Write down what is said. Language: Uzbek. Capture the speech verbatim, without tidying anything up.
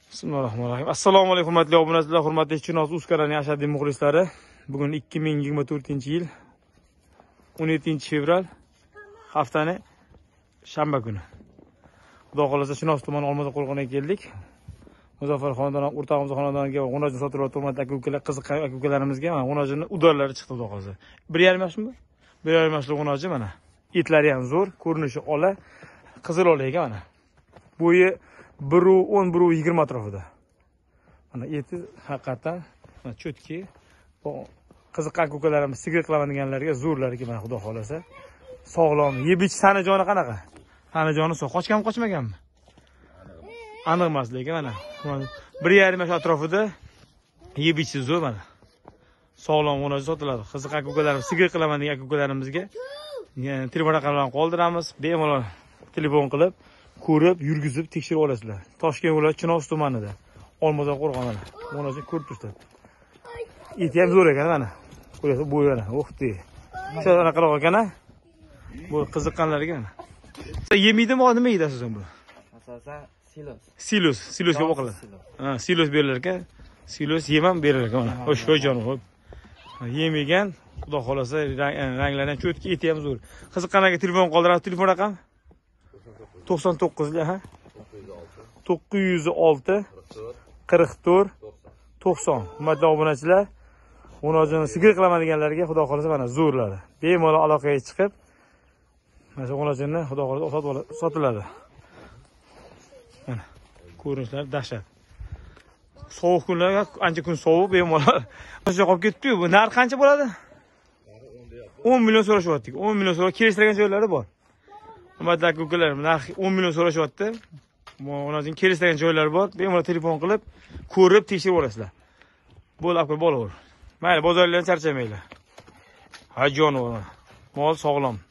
Bismillahirrahmanirrahim. Assalomu alaykum hurmatli obunachilar, hurmatli Chinoz uz kanalining ashaddiy muxlislari. Bugun ikki ming yigirma to'rtinchi yil o'n yettinchi fevral haftani shanba kuni. Xudo xolasa Chinoz tumani Olmazor qo'rg'oniga keldik. Muzaffar xonadon, o'rtog'imiz xonadoniga g'unajni sotiryapti hurmatli aka-ukalar, qiziq aka-ukalarimizga mana g'unajning udorlari chiqdi xudo xolasa. bir yarim yoshmi? bir yarim yoshli g'unaji mana. Etlari ham zo'r, ko'rinishi ola, qizil ola ekan mana. Bo'yi bir o'n bir yigirma atrofida. Mana eti haqiqatan mana cho'tki. Qiziq aka-ukalarimiz sigir qilaman deganlarga zo'rlarki mana xudo xolasa. Sog'lom, yeb-ichish sanajoni qanaqa? Sanajoni sog', qochganmi, qochmaganmi? Aniq emas lekin mana bir yarim yosh atrofida yeb-ichish zo'r mana. Sog'lom g'unaji sotiladi. Qiziq aka-ukalarimiz sigir qilaman degan aka-ukalarimizga telefon raqamlarini qoldiramiz. Bemalol telefon qilib, ko'rib, yurgizib tekshirib olasizlar. Toshkent viloyati Chinoz tumanida, Olmazor qo'rg'onida. G'unaji ko'rib turibsiz. Eti ham zo'r ekan mana. Ko'rasiz, bo'yi mana. O'xti. Shunday qilib ekan-a. Bu qiziqqanlarga mana. Yemaydimi, nima yeydi asosan bu? Asosan silos. Silos, silosga boqiladi. Ha, silos berilar ekan. Silos yem ham berilar ekan mana. Xo'sh, xo'janim, xo'p. Yemagan, xudo xolasa ranglardan cho'tki, eti ham zo'r. Qiziqqanlarga telefon qoldiramiz, telefon raqam to'qson to'qqiz ha? to'qqiz yuz olti qirq to'rt to'qson. Hurmatli obunachilar, g'unajini sigir qilaman deganlarga xudo xolasa mana zo'rlari. Bemalol aloqaga chiqib, mana shu g'unajini xudo xolasa sotiladi. Mana ko'rinishlari dahshat. Sovuq kunlarga ancha kun sovuq, bemalol o'sha qolib ketdi-yu. Bu narx qancha bo'ladi? o'n million so'rashyapti. o'n million so'ra kelishtirgan joylari bor. Hurmatli aka-ukalar, narx o'n million so'rashyapti. G'unajini kelishtirgan joylari bor. Bemalol telefon qilib, ko'rib, tekshirib olasizlar. Bo'l aka, bo'laver. Mayli, bozorlardan charchamanglar. Hajonov, mol sog'lom.